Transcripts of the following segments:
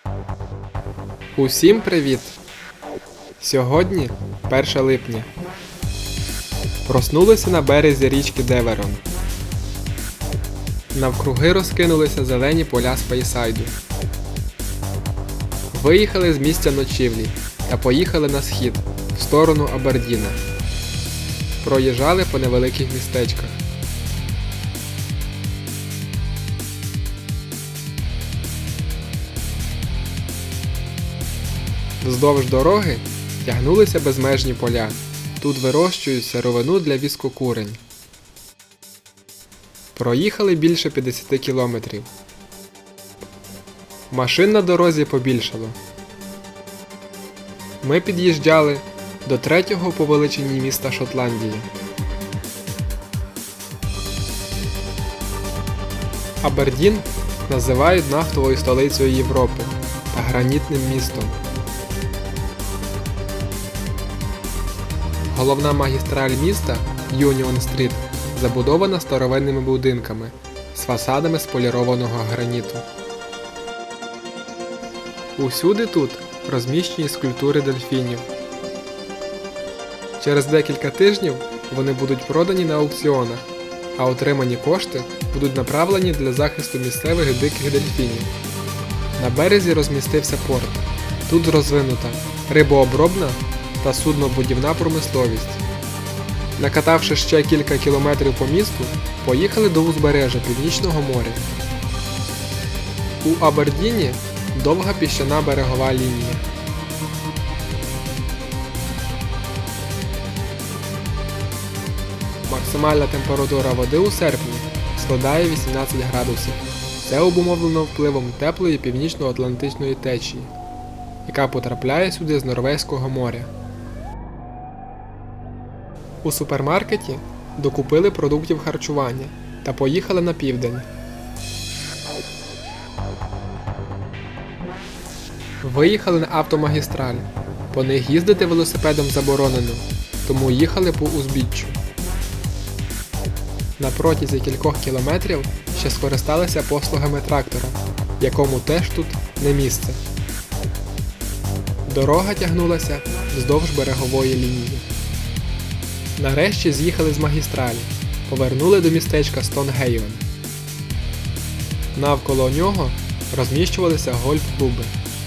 Усім привіт! Сьогодні 1 липня. Проснулися на березі річки Деверон. Навкруги розкинулися зелені поля Спейсайду. Виїхали з місця ночівлі та поїхали на схід, в сторону Абердіна. Проїжджали по невеликих містечках. Вздовж дороги тягнулися безмежні поля. Тут вирощують сировину для віскокурень. Проїхали більше 50 кілометрів. Машин на дорозі побільшало. Ми під'їжджали до 3-го по величині міста Шотландії. Абердін називають нафтовою столицею Європи та гранітним містом. Головна магістраль міста Юніон-стріт забудована старовинними будинками з фасадами з полірованого граніту. Усюди тут розміщені скульптури дельфінів. Через декілька тижнів вони будуть продані на аукціонах, а отримані кошти будуть направлені для захисту місцевих диких дельфінів. На березі розмістився порт. Тут розвинута рибообробна та суднобудівна промисловість. Накатавши ще кілька кілометрів по місту, поїхали до узбережжя Північного моря. У Абердіні довга піщана берегова лінія. Максимальна температура води у серпні складає 18 градусів. Це обумовлено впливом теплої північно-атлантичної течії, яка потрапляє сюди з Норвезького моря. У супермаркеті докупили продуктів харчування та поїхали на південь. Виїхали на автомагістраль. По них їздити велосипедом заборонено, тому їхали по узбіччю. На протязі кількох кілометрів ще скористалися послугами трактора, якому теж тут не місце. Дорога тягнулася вздовж берегової лінії. Нарешті з'їхали з магістралі, повернули до містечка Стонгейвен. Навколо нього розміщувалися гольф-клуби.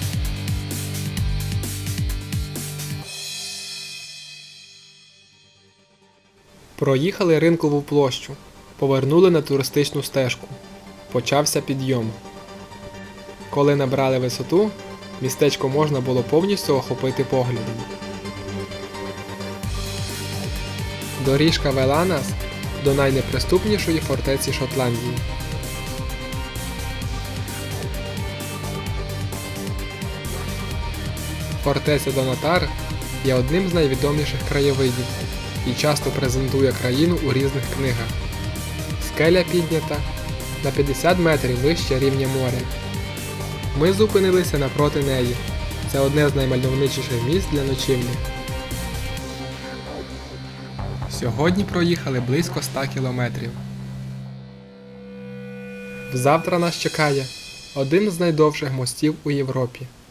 Проїхали ринкову площу, повернули на туристичну стежку. Почався підйом. Коли набрали висоту, містечко можна було повністю охопити поглядом. Доріжка вела нас до найнеприступнішої фортеці Шотландії. Фортеця Донатар є одним з найвідоміших краєвидів і часто презентує країну у різних книгах. Скеля піднята на 50 метрів вище рівня моря. Ми зупинилися напроти неї. Це одне з наймальовничіших місць для ночівлі. Сьогодні проїхали близько 100 кілометрів. Завтра нас чекає один з найдовших мостів у Європі.